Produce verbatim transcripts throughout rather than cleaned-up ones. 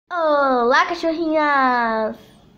Olá, cachorrinhas!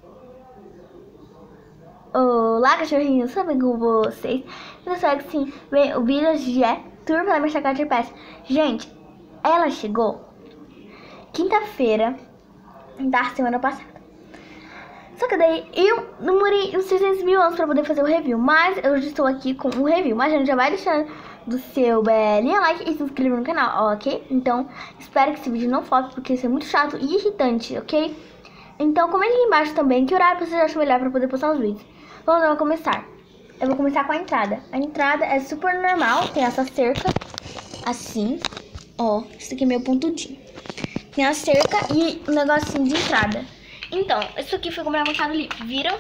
Olá, cachorrinhos! Tudo bem com vocês? Eu sou que sim, bem, o vídeo de é Tour para minha chácara de pés. Gente, ela chegou quinta-feira da semana passada. Só que daí eu demorei uns trezentos mil anos pra poder fazer o review. Mas eu já estou aqui com o review. Mas a gente já vai deixando do seu belinha like e se inscrever no canal, ok? Então, espero que esse vídeo não foque, porque isso é muito chato e irritante, ok? Então, comente aqui embaixo também que horário você acha melhor pra poder postar os vídeos. Vamos lá começar. Eu vou começar com a entrada. A entrada é super normal, tem essa cerca, assim. Ó, isso aqui é meio pontudinho. Tem a cerca e um negocinho de entrada. Então, isso aqui foi comprado no Mercado Livre, viram?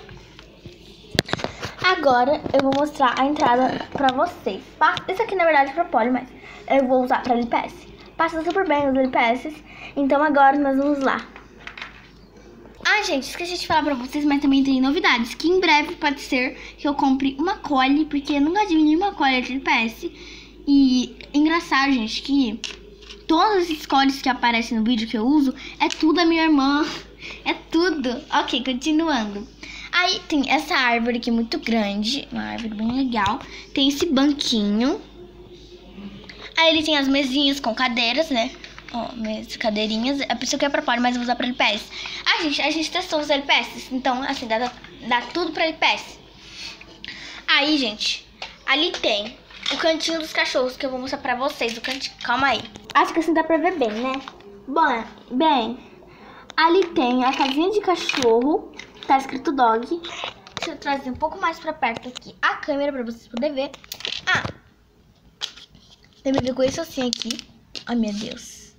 Agora eu vou mostrar a entrada pra vocês. Isso aqui na verdade é pra poli, mas eu vou usar pra L P S. Passa super bem os L P S, então agora nós vamos lá. Ah, gente, esqueci de falar pra vocês, mas também tem novidades. Que em breve pode ser que eu compre uma cole, porque eu nunca tive nenhuma cole de L P S. E engraçado, gente, que todos esses coles que aparecem no vídeo que eu uso, é tudo a minha irmã. É tudo. Ok, continuando. Aí tem essa árvore aqui muito grande, uma árvore bem legal. Tem esse banquinho. Aí ele tem as mesinhas com cadeiras, né? Ó, minhas cadeirinhas. A pessoa que é pra poli, mas eu vou usar pra L P S. Ah, gente, a gente testou os L P S. Então, assim, dá, dá tudo pra L P S. Aí, gente, ali tem o cantinho dos cachorros, que eu vou mostrar pra vocês. O cantinho, calma aí. Acho que assim dá pra ver bem, né? Bom, bem, ali tem a casinha de cachorro, tá escrito dog. Deixa eu trazer um pouco mais pra perto aqui a câmera pra vocês poderem ver. Ah, também veio com isso assim aqui. Ai, meu Deus.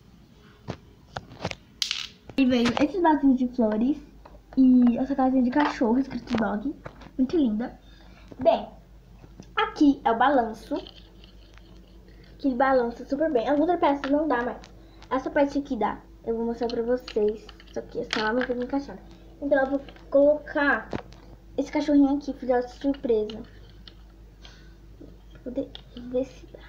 E veio esses vasinhos de flores e essa casinha de cachorro escrito dog. Muito linda. Bem, aqui é o balanço, que balança super bem. Algumas peças não dá, mas essa parte aqui dá. Eu vou mostrar pra vocês. Isso aqui é só uma coisa encaixada. Então eu vou colocar esse cachorrinho aqui, filhote surpresa. Pra poder ver se dá.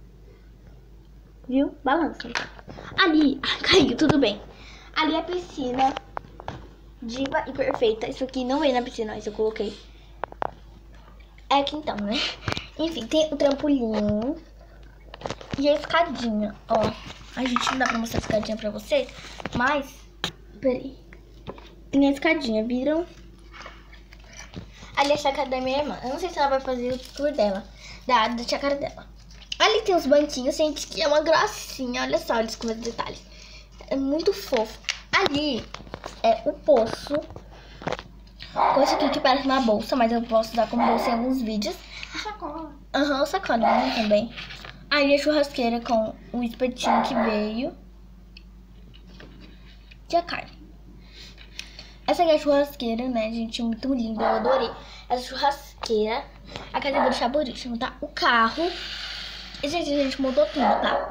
Viu? Balança. Ali, caiu, tudo bem. Ali é a piscina diva e perfeita. Isso aqui não veio na piscina, mas eu coloquei. É aqui então, né? Enfim, tem o trampolim e a escadinha, ó. A gente não dá pra mostrar a escadinha pra vocês, mas... Peraí. Tem a escadinha, viram? Ali é a chácara da minha irmã. Eu não sei se ela vai fazer o tour dela, da, da chácara dela. Ali tem os banquinhos, gente, que é uma gracinha. Olha só, eles com os detalhes. É muito fofo. Ali é o poço. Com isso aqui que parece uma bolsa, mas eu posso usar como bolsa em alguns vídeos. A sacola. Aham, uhum, sacola né, também. Aí a churrasqueira com o espetinho que veio. E a carne. Essa aqui é a churrasqueira, né, gente? Muito linda, eu adorei. Essa churrasqueira. A cadeira do chaburíssimo, tá? O carro. E, gente, a gente mudou tudo, tá?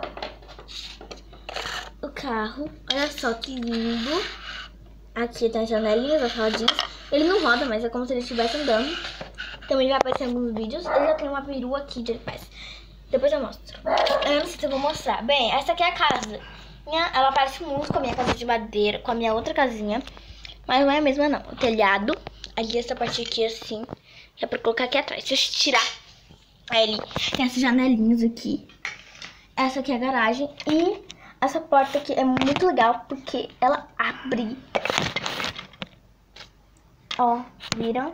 O carro. Olha só que lindo. Aqui tem as janelinhas, as rodinhas. Ele não roda, mas é como se ele estivesse andando. Também vai aparecer em alguns vídeos. Eu já tenho uma perua aqui de L P S. Depois eu mostro. Eu não sei se eu vou mostrar. Bem, essa aqui é a casa. Minha, ela parece muito com a minha casa de madeira, com a minha outra casinha. Mas não é a mesma, não. O telhado. Ali, essa parte aqui, assim. Que é pra colocar aqui atrás. Deixa eu tirar. Aí, ele tem essas janelinhas aqui. Essa aqui é a garagem. E essa porta aqui é muito legal, porque ela abre. Ó, viram?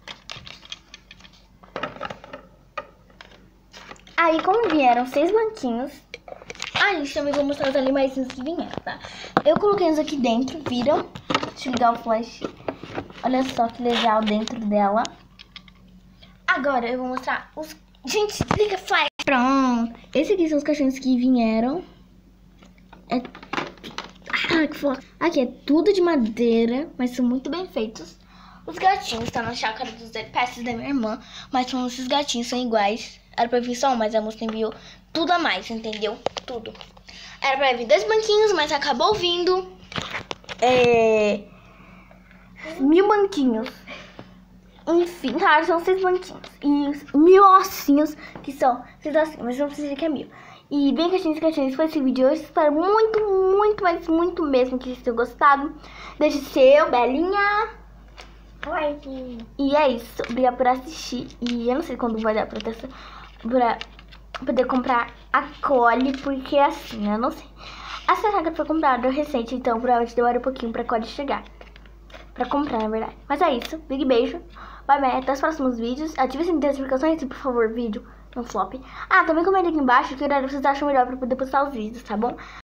Aí, como vieram seis banquinhos... Ah, gente, também vou mostrar os animaizinhos que vieram, tá? Eu coloquei eles aqui dentro, viram? Deixa eu ligar o flash. Olha só que legal dentro dela. Agora eu vou mostrar os... Gente, liga o flash. Pronto. Esses aqui são os cachorros que vieram. É... Ah, que foda. Aqui é tudo de madeira, mas são muito bem feitos. Os gatinhos estão na chácara dos L P S da minha irmã, mas são esses gatinhos, são iguais. Era pra vir só um, mas a moça enviou tudo a mais, entendeu? Tudo. Era pra vir dois banquinhos, mas acabou vindo é... mil banquinhos. Enfim, claro, são seis banquinhos. E mil ossinhos, que são seis ossinhos, mas não precisa que é mil. E bem caixinhas, caixinhas, foi esse vídeo hoje. Espero muito, muito, mas muito mesmo que vocês tenham gostado. Deixe seu, Belinha. Oi. E é isso. Obrigada por assistir. E eu não sei quando vai dar pra, ter, pra poder comprar a Cole, porque assim, eu não sei. Essa saga foi comprada recente, então provavelmente demora um pouquinho pra Cole chegar. Pra comprar, na verdade. Mas é isso. Big beijo. Bye, bye. Até os próximos vídeos. Ative as notificações e, por favor, vídeo no flop. Ah, também comenta aqui embaixo que horário vocês acham melhor pra poder postar os vídeos, tá bom?